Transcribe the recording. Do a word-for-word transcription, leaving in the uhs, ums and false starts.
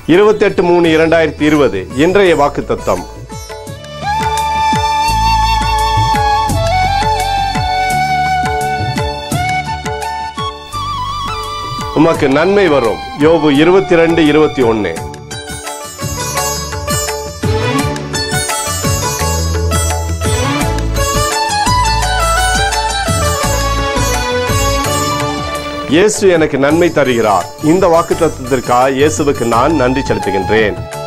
இருபத்தி எட்டு மூணு இரண்டாயிரத்தி இருபது இன்றைய வாக்குத்தத்தம். உமக்கு நன்மை வரும். யோபு இருபத்தி ரெண்டு இருபத்தி ஒன்னு. இயேசு எனக்கு நன்மை தருகிறார். இந்த வாக்குத்தத்தத்திற்காக இயேசுவுக்கு நான் நன்றி செலுத்துகின்றேன்.